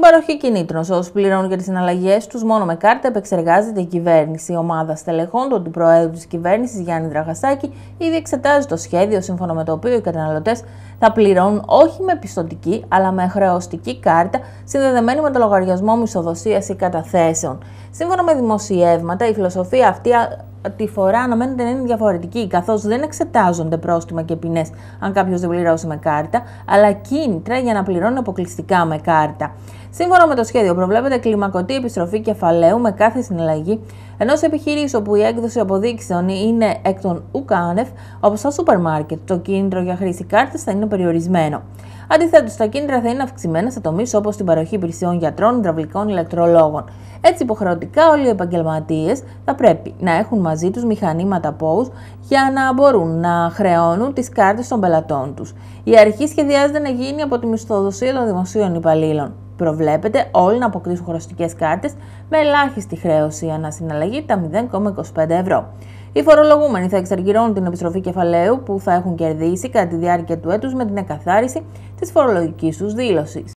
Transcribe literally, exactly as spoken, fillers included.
Παροχή κινήτρων σε όσους πληρώνουν για τις συναλλαγές τους μόνο με κάρτα επεξεργάζεται η κυβέρνηση. Η ομάδα στελεχών του αντιπροέδρου της κυβέρνησης Γιάννη Δραγασάκη ήδη εξετάζει το σχέδιο σύμφωνα με το οποίο οι καταναλωτές θα πληρώνουν όχι με πιστωτική αλλά με χρεωστική κάρτα συνδεδεμένη με το λογαριασμό μισθοδοσίας ή καταθέσεων. Σύμφωνα με δημοσιεύματα, η φιλοσοφία αυτή τη φορά αναμένεται να είναι διαφορετική, καθώς δεν εξετάζονται πρόστιμα και ποινές αν κάποιος δεν πληρώσει με κάρτα, αλλά κίνητρα για να πληρώνει αποκλειστικά με κάρτα. Σύμφωνα με το σχέδιο, προβλέπεται κλιμακωτή επιστροφή κεφαλαίου με κάθε συναλλαγή, ενώ σε επιχειρήσεις όπου η έκδοση αποδείξεων είναι εκ των ουκ άνευ, όπως στα σούπερ μάρκετ, το κίνητρο για χρήση κάρτας θα είναι περιορισμένο. Αντιθέτως, τα κίνητρα θα είναι αυξημένα σε τομείς όπως την παροχή υπηρεσιών γιατρών, υδραυλικών, ηλεκτρολόγων. Έτσι, υποχρεωτικά όλοι οι επαγγελματίες θα πρέπει να έχουν μαζί τους μηχανήματα πόους για να μπορούν να χρεώνουν τις κάρτες των πελατών τους. Η αρχή σχεδιάζεται να γίνει από τη μισθοδοσία των δημοσίων υπαλλήλων. Προβλέπεται όλοι να αποκτήσουν χρεωστικές κάρτες με ελάχιστη χρέωση ανά συναλλαγή τα μηδέν κόμμα είκοσι πέντε ευρώ. Οι φορολογούμενοι θα εξαργυρώνουν την επιστροφή κεφαλαίου που θα έχουν κερδίσει κατά τη διάρκεια του έτους με την εκαθάριση της φορολογικής τους δήλωσης.